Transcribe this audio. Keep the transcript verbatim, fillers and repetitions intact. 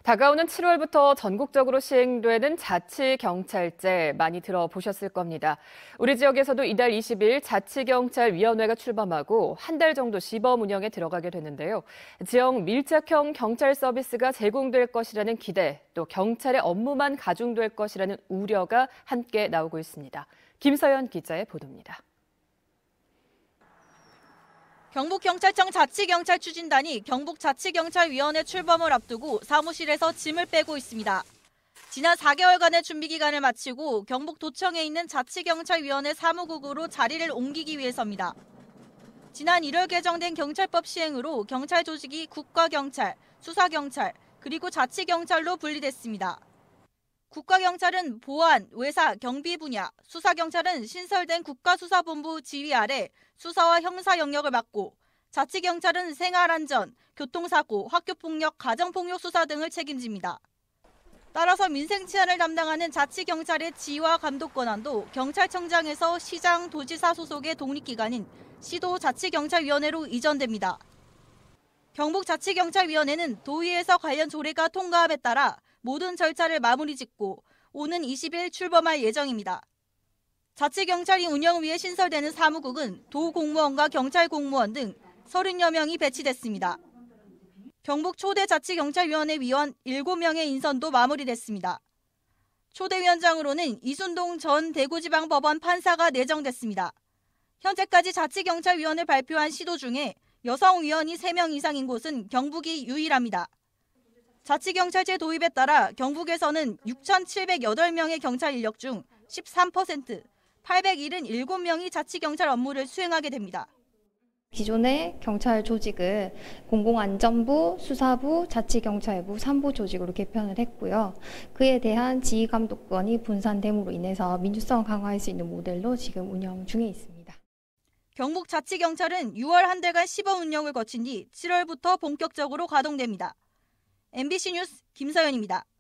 다가오는 칠월부터 전국적으로 시행되는 자치경찰제 많이 들어보셨을 겁니다. 우리 지역에서도 이달 이십일 자치경찰위원회가 출범하고 한 달 정도 시범 운영에 들어가게 되는데요. 지역 밀착형 경찰 서비스가 제공될 것이라는 기대, 또 경찰의 업무만 가중될 것이라는 우려가 함께 나오고 있습니다. 김서연 기자의 보도입니다. 경북경찰청 자치경찰 추진단이 경북자치경찰위원회 출범을 앞두고 사무실에서 짐을 빼고 있습니다. 지난 사 개월간의 준비 기간을 마치고 경북도청에 있는 자치경찰위원회 사무국으로 자리를 옮기기 위해서입니다. 지난 일월 개정된 경찰법 시행으로 경찰 조직이 국가경찰, 수사경찰, 그리고 자치경찰로 분리됐습니다. 국가경찰은 보안, 외사, 경비 분야, 수사경찰은 신설된 국가수사본부 지휘 아래 수사와 형사 영역을 맡고 자치경찰은 생활안전, 교통사고, 학교폭력, 가정폭력 수사 등을 책임집니다. 따라서 민생치안을 담당하는 자치경찰의 지휘와 감독 권한도 경찰청장에서 시장, 도지사 소속의 독립기관인 시도자치경찰위원회로 이전됩니다. 경북자치경찰위원회는 도의회에서 관련 조례가 통과함에 따라 모든 절차를 마무리 짓고 오는 이십일 출범할 예정입니다. 자치경찰이 운영을 위해 신설되는 사무국은 도공무원과 경찰공무원 등 서른여 명이 배치됐습니다. 경북 초대 자치경찰위원회 위원 일곱 명의 인선도 마무리됐습니다. 초대위원장으로는 이순동 전 대구지방법원 판사가 내정됐습니다. 현재까지 자치경찰위원회 발표한 시도 중에 여성 위원이 세 명 이상인 곳은 경북이 유일합니다. 자치경찰제 도입에 따라 경북에서는 육천칠백여덟 명의 경찰 인력 중 십삼 퍼센트, 팔백칠십칠 명이 자치경찰 업무를 수행하게 됩니다. 기존의 경찰 조직을 공공안전부, 수사부, 자치경찰부 삼 부 조직으로 개편을 했고요. 그에 대한 지휘감독권이 분산됨으로 인해서 민주성을 강화할 수 있는 모델로 지금 운영 중에 있습니다. 경북자치경찰은 유월 한 달간 시범 운영을 거친 뒤 칠월부터 본격적으로 가동됩니다. 엠비씨 뉴스 김서연입니다.